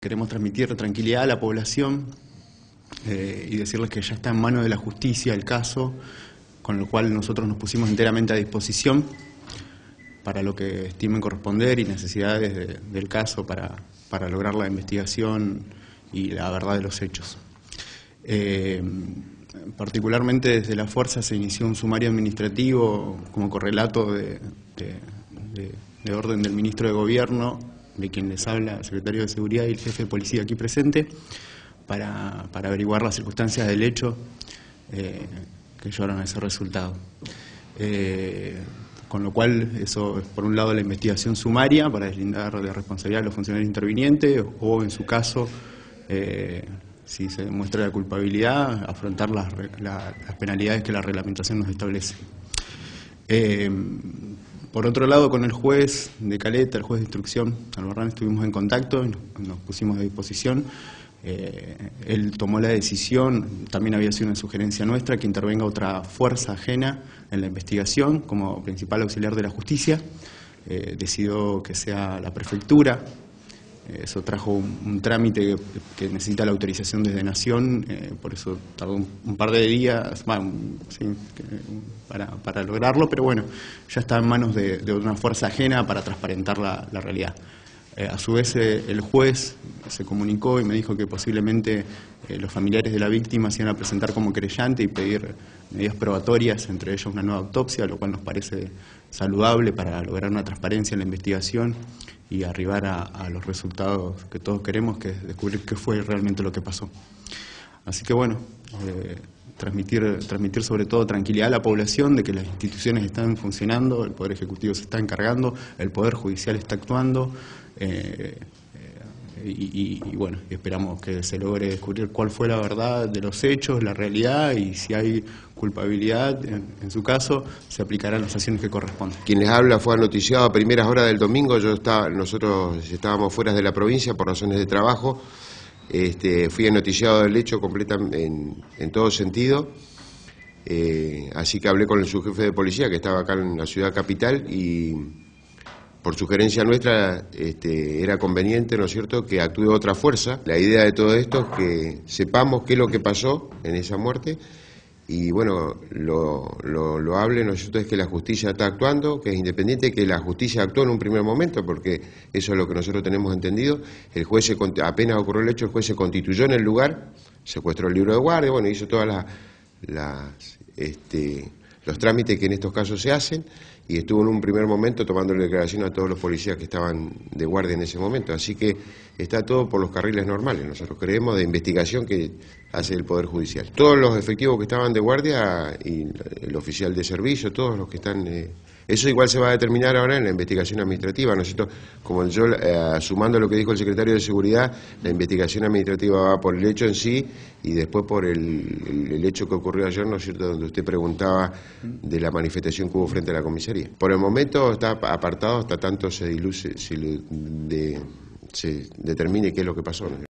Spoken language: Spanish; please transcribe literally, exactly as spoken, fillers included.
queremos transmitir tranquilidad a la población eh, y decirles que ya está en manos de la justicia el caso, con lo cual nosotros nos pusimos enteramente a disposición para lo que estimen corresponder y necesidades de, del caso para, para lograr la investigación y la verdad de los hechos. Eh, particularmente desde la Fuerza se inició un sumario administrativo como correlato de, de, de, de orden del Ministro de Gobierno, de quien les habla, el Secretario de Seguridad y el Jefe de Policía aquí presente, para, para averiguar las circunstancias del hecho eh, que llevaron a ese resultado. Eh, con lo cual, eso es por un lado la investigación sumaria para deslindar de responsabilidad a los funcionarios intervinientes o, en su caso, eh, si se demuestra la culpabilidad, afrontar las, la, las penalidades que la reglamentación nos establece. Eh, por otro lado, con el juez de Caleta, el juez de instrucción, Albarrán, estuvimos en contacto, nos, nos pusimos a disposición. Eh, él tomó la decisión, también había sido una sugerencia nuestra, que intervenga otra fuerza ajena en la investigación como principal auxiliar de la justicia. Eh, decidió que sea la prefectura. Eso trajo un, un trámite que, que necesita la autorización desde Nación, eh, por eso tardó un, un par de días bueno, sí, que, para, para lograrlo, pero bueno, ya está en manos de, de una fuerza ajena para transparentar la, la realidad. Eh, a su vez, eh, el juez se comunicó y me dijo que posiblemente eh, los familiares de la víctima se iban a presentar como querellante y pedir medidas probatorias, entre ellos una nueva autopsia, lo cual nos parece saludable para lograr una transparencia en la investigación y arribar a, a los resultados que todos queremos, que es descubrir qué fue realmente lo que pasó. Así que bueno, eh, transmitir, transmitir sobre todo tranquilidad a la población de que las instituciones están funcionando, el Poder Ejecutivo se está encargando, el Poder Judicial está actuando, eh, eh, y, y, y bueno, esperamos que se logre descubrir cuál fue la verdad de los hechos, la realidad, y si hay culpabilidad, en, en su caso, se aplicarán las acciones que corresponden. Quien les habla fue anoticiado a primeras horas del domingo. Yo estaba, nosotros estábamos fuera de la provincia por razones de trabajo. Este, fui anoticiado del hecho completa, en, en todo sentido. Eh, así que hablé con el subjefe de policía que estaba acá en la ciudad capital y por sugerencia nuestra este, era conveniente, ¿no es cierto?, que actúe otra fuerza. La idea de todo esto es que sepamos qué es lo que pasó en esa muerte. Y bueno, lo, lo, lo hable, ¿no es cierto?, es que la justicia está actuando, que es independiente, que la justicia actuó en un primer momento, porque eso es lo que nosotros tenemos entendido. El juez, se, apenas ocurrió el hecho, el juez se constituyó en el lugar, secuestró el libro de guardia, bueno, hizo todas las, las, este, los trámites que en estos casos se hacen, y estuvo en un primer momento tomando declaración a todos los policías que estaban de guardia en ese momento. Así que está todo por los carriles normales, nosotros creemos, de investigación que hace el Poder Judicial. Todos los efectivos que estaban de guardia y el oficial de servicio, todos los que están... Eh, eso igual se va a determinar ahora en la investigación administrativa, ¿no es cierto? Como yo, eh, sumando lo que dijo el secretario de Seguridad, la investigación administrativa va por el hecho en sí y después por el, el, el hecho que ocurrió ayer, ¿no es cierto?, donde usted preguntaba de la manifestación que hubo frente a la comisaría. Por el momento está apartado hasta tanto se diluce, se, de, se determine qué es lo que pasó, ¿no?